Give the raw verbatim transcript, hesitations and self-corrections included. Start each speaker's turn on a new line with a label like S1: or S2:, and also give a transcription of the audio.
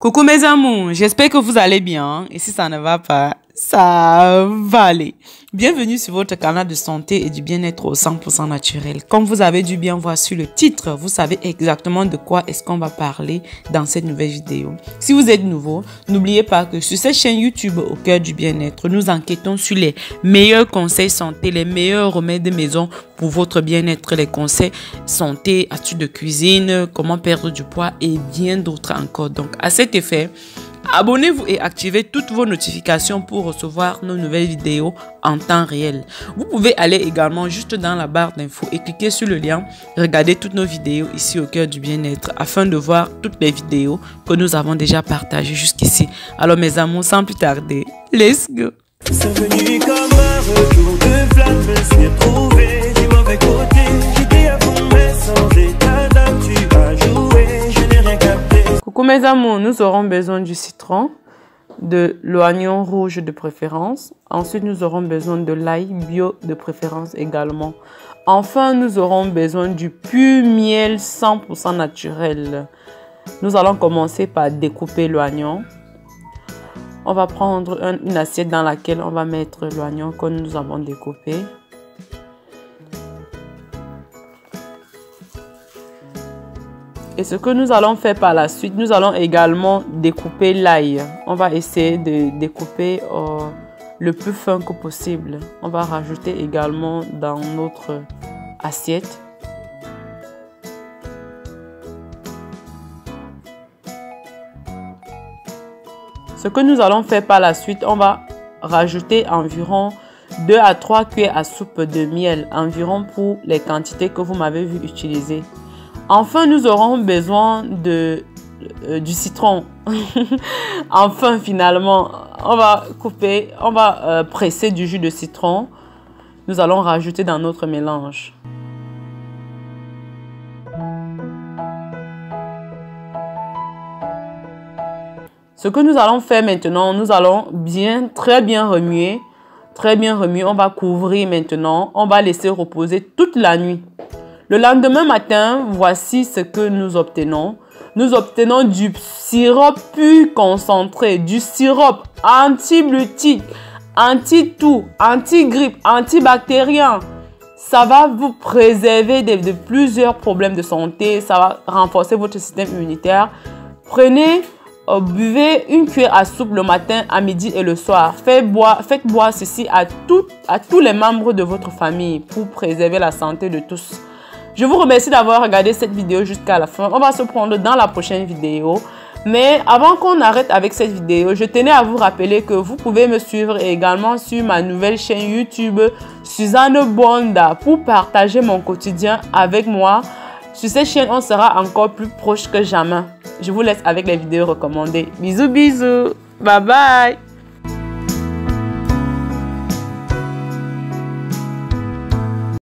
S1: Coucou mes amours, j'espère que vous allez bien et si ça ne va pas, ça va aller. Bienvenue sur votre canal de santé et du bien-être au cent pour cent naturel. Comme vous avez dû bien voir sur le titre, vous savez exactement de quoi est-ce qu'on va parler dans cette nouvelle vidéo. Si vous êtes nouveau, n'oubliez pas que sur cette chaîne YouTube au cœur du bien-être, nous enquêtons sur les meilleurs conseils santé, les meilleurs remèdes de maison pour votre bien-être, les conseils santé, astuces de cuisine, comment perdre du poids et bien d'autres encore. Donc à cet effet, abonnez-vous et activez toutes vos notifications pour recevoir nos nouvelles vidéos en temps réel. Vous pouvez aller également juste dans la barre d'infos et cliquer sur le lien, regarder toutes nos vidéos ici au cœur du bien-être afin de voir toutes les vidéos que nous avons déjà partagées jusqu'ici. Alors mes amours, sans plus tarder, let's go!
S2: C'est venu comme un retour de flamme, je me suis retrouvé du mauvais côté. J'étais à fond mais sans état d'âme, tu as joué, je n'ai rien capté.
S1: Coucou mes amours, nous aurons besoin du citron, de l'oignon rouge de préférence. Ensuite, nous aurons besoin de l'ail bio de préférence également. Enfin, nous aurons besoin du pur miel cent pour cent naturel. Nous allons commencer par découper l'oignon. On va prendre un, une assiette dans laquelle on va mettre l'oignon que nous avons découpé. Et ce que nous allons faire par la suite, nous allons également découper l'ail. On va essayer de découper euh, le plus fin que possible. On va rajouter également dans notre assiette. Ce que nous allons faire par la suite, on va rajouter environ deux à trois cuillères à soupe de miel, environ pour les quantités que vous m'avez vu utiliser. Enfin, nous aurons besoin de, euh, du citron. Enfin, finalement, on va couper, on va euh, presser du jus de citron. Nous allons rajouter dans notre mélange. Ce que nous allons faire maintenant, nous allons bien, très bien remuer. Très bien remuer. On va couvrir maintenant. On va laisser reposer toute la nuit. Le lendemain matin, voici ce que nous obtenons. Nous obtenons du sirop pur concentré, du sirop antibiotique, anti-tout, anti-grippe, antibactérien. Ça va vous préserver de, de plusieurs problèmes de santé. Ça va renforcer votre système immunitaire. Prenez, euh, buvez une cuillère à soupe le matin, à midi et le soir. Faites boire, faites boire ceci à, tout, à tous les membres de votre famille pour préserver la santé de tous. Je vous remercie d'avoir regardé cette vidéo jusqu'à la fin. On va se prendre dans la prochaine vidéo. Mais avant qu'on arrête avec cette vidéo, je tenais à vous rappeler que vous pouvez me suivre également sur ma nouvelle chaîne YouTube Suzanne Bonda pour partager mon quotidien avec moi. Sur cette chaîne, on sera encore plus proche que jamais. Je vous laisse avec les vidéos recommandées. Bisous, bisous. Bye bye.